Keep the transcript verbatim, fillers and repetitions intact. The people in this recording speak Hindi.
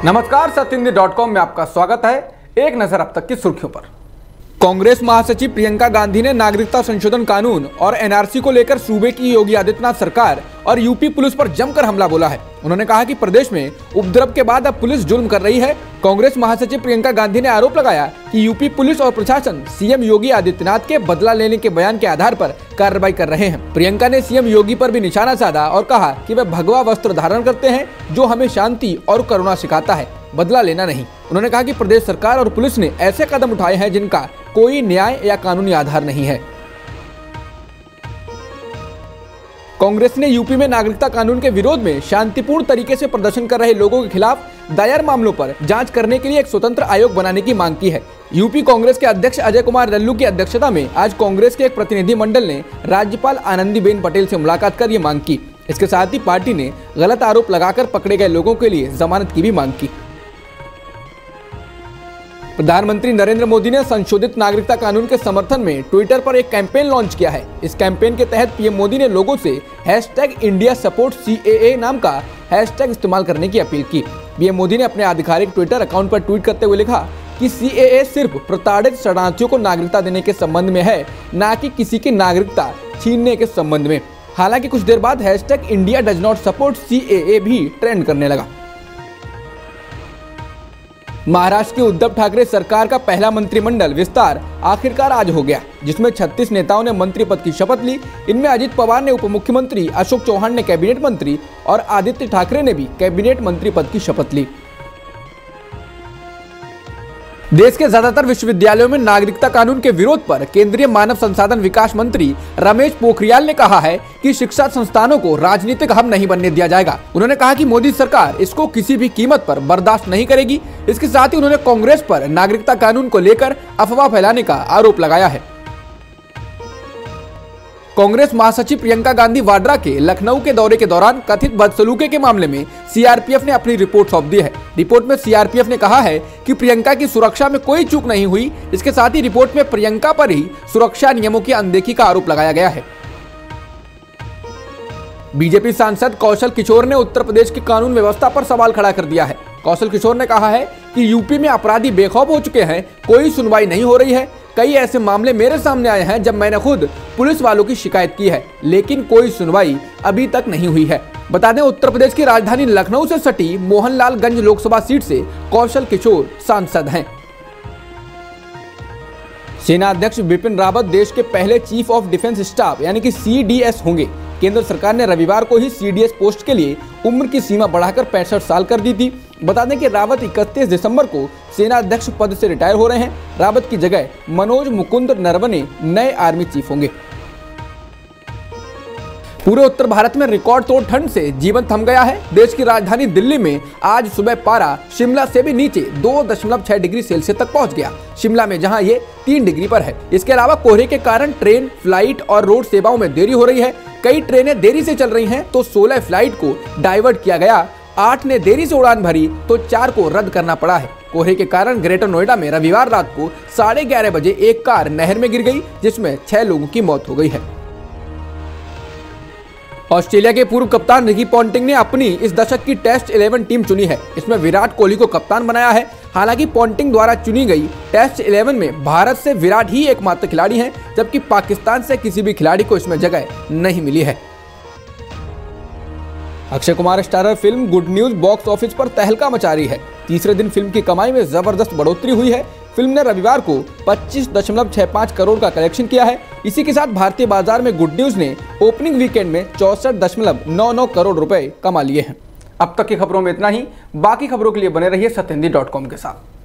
नमस्कार, सत्य हिंदी डॉट कॉम में आपका स्वागत है। एक नजर अब तक की सुर्खियों पर। कांग्रेस महासचिव प्रियंका गांधी ने नागरिकता संशोधन कानून और एनआरसी को लेकर सूबे की योगी आदित्यनाथ सरकार और यूपी पुलिस पर जमकर हमला बोला है। उन्होंने कहा कि प्रदेश में उपद्रव के बाद अब पुलिस जुल्म कर रही है। कांग्रेस महासचिव प्रियंका गांधी ने आरोप लगाया कि यूपी पुलिस और प्रशासन सीएम योगी आदित्यनाथ के बदला लेने के बयान के आधार पर कार्रवाई कर रहे हैं। प्रियंका ने सीएम योगी पर भी निशाना साधा और कहा कि वे भगवा वस्त्र धारण करते हैं जो हमें शांति और करुणा सिखाता है, बदला लेना नहीं। उन्होंने कहा कि प्रदेश सरकार और पुलिस ने ऐसे कदम उठाए हैं जिनका कोई न्याय या कानूनी आधार नहीं है। कांग्रेस ने यूपी में नागरिकता कानून के विरोध में शांतिपूर्ण तरीके से प्रदर्शन कर रहे लोगों के खिलाफ दायर मामलों पर जांच करने के लिए एक स्वतंत्र आयोग बनाने की मांग की है। यूपी कांग्रेस के अध्यक्ष अजय कुमार लल्लू की अध्यक्षता में आज कांग्रेस के एक प्रतिनिधि मंडल ने राज्यपाल आनंदीबेन पटेल से मुलाकात कर ये मांग की। इसके साथ ही पार्टी ने गलत आरोप लगाकर पकड़े गए लोगों के लिए जमानत की भी मांग की। प्रधानमंत्री नरेंद्र मोदी ने संशोधित नागरिकता कानून के समर्थन में ट्विटर पर एक कैंपेन लॉन्च किया है। इस कैंपेन के तहत पीएम मोदी ने लोगों से हैशटैग इंडिया सपोर्ट सीएए नाम का हैशटैग इस्तेमाल करने की अपील की। पीएम मोदी ने अपने आधिकारिक ट्विटर अकाउंट पर ट्वीट करते हुए लिखा कि सीएए सिर्फ प्रताड़ित शरणार्थियों को नागरिकता देने के संबंध में है, न कि किसी की नागरिकता छीनने के संबंध में। हालांकि कुछ देर बाद hashtag India does not support CAA भी ट्रेंड करने लगा। महाराष्ट्र की उद्धव ठाकरे सरकार का पहला मंत्रिमंडल विस्तार आखिरकार आज हो गया, जिसमें छत्तीस नेताओं ने मंत्री पद की शपथ ली। इनमें अजित पवार ने उप मुख्यमंत्री, अशोक चौहान ने कैबिनेट मंत्री और आदित्य ठाकरे ने भी कैबिनेट मंत्री पद की शपथ ली। देश के ज्यादातर विश्वविद्यालयों में नागरिकता कानून के विरोध पर केंद्रीय मानव संसाधन विकास मंत्री रमेश पोखरियाल ने कहा है कि शिक्षा संस्थानों को राजनीतिक हब नहीं बनने दिया जाएगा। उन्होंने कहा कि मोदी सरकार इसको किसी भी कीमत पर बर्दाश्त नहीं करेगी। इसके साथ ही उन्होंने कांग्रेस पर नागरिकता कानून को लेकर अफवाह फैलाने का आरोप लगाया है। कांग्रेस महासचिव प्रियंका गांधी वाड्रा के लखनऊ के दौरे के दौरान कथित बदसलूकी के मामले में सीआरपीएफ ने अपनी रिपोर्ट सौंप दी है। रिपोर्ट में सीआरपीएफ ने कहा है कि प्रियंका की सुरक्षा में कोई चूक नहीं हुई। इसके साथ ही रिपोर्ट में प्रियंका पर ही सुरक्षा नियमों की अनदेखी का आरोप लगाया गया है। बीजेपी सांसद कौशल किशोर ने उत्तर प्रदेश की कानून व्यवस्था पर सवाल खड़ा कर दिया है। कौशल किशोर ने कहा है कि यूपी में अपराधी बेखौफ हो चुके हैं, कोई सुनवाई नहीं हो रही है। कई ऐसे मामले मेरे सामने आए हैं जब मैंने खुद पुलिस वालों की शिकायत की है, लेकिन कोई सुनवाई अभी तक नहीं हुई है। बता दें, उत्तर प्रदेश की राजधानी लखनऊ से सटी मोहनलालगंज लोकसभा सीट से कौशल किशोर सांसद हैं। सेना अध्यक्ष बिपिन रावत देश के पहले चीफ ऑफ डिफेंस स्टाफ यानी कि सीडीएस होंगे। केंद्र सरकार ने रविवार को ही सीडीएस पोस्ट के लिए उम्र की सीमा बढ़ाकर पैंसठ साल कर दी थी। बता दें कि रावत इकतीस दिसंबर को सेना अध्यक्ष पद से रिटायर हो रहे हैं। रावत की जगह मनोज मुकुंद नरवणे नए आर्मी चीफ होंगे। पूरे उत्तर भारत में रिकॉर्ड तोड़ ठंड से जीवन थम गया है। देश की राजधानी दिल्ली में आज सुबह पारा शिमला से भी नीचे दो दशमलव छह डिग्री सेल्सियस तक पहुंच गया। शिमला में जहां ये तीन डिग्री पर है। इसके अलावा कोहरे के कारण ट्रेन, फ्लाइट और रोड सेवाओं में देरी हो रही है। कई ट्रेनें देरी से चल रही हैं तो सोलह फ्लाइट को डाइवर्ट किया गया। आठ ने देरी से उड़ान भरी तो चार को रद्द करना पड़ा है। कोहरे के कारण ग्रेटर नोएडा में रविवार रात को साढ़े ग्यारह बजे एक कार नहर में गिर गई, जिसमें छह लोगों की मौत हो गई है। ऑस्ट्रेलिया के पूर्व कप्तान रिकी पॉन्टिंग ने अपनी इस दशक की टेस्ट इलेवन टीम चुनी है। इसमें विराट कोहली को कप्तान बनाया है। हालांकि पॉन्टिंग द्वारा चुनी गई टेस्ट इलेवन में भारत से विराट ही एकमात्र खिलाड़ी हैं, जबकि पाकिस्तान से किसी भी खिलाड़ी को इसमें जगह नहीं मिली है। Akshay Kumar starrer film good news box office पर तहलका मचा रही है। तीसरे दिन फिल्म की कमाई में जबरदस्त बढ़ोतरी हुई है। फिल्म ने रविवार को पच्चीस दशमलव छह पाँच करोड़ का कलेक्शन किया है। इसी के साथ भारतीय बाजार में गुड न्यूज ने ओपनिंग वीकेंड में चौसठ दशमलव नौ नौ करोड़ रुपए कमा लिए हैं। अब तक की खबरों में इतना ही। बाकी खबरों के लिए बने रहिए सत्य हिंदी डॉट कॉम के साथ।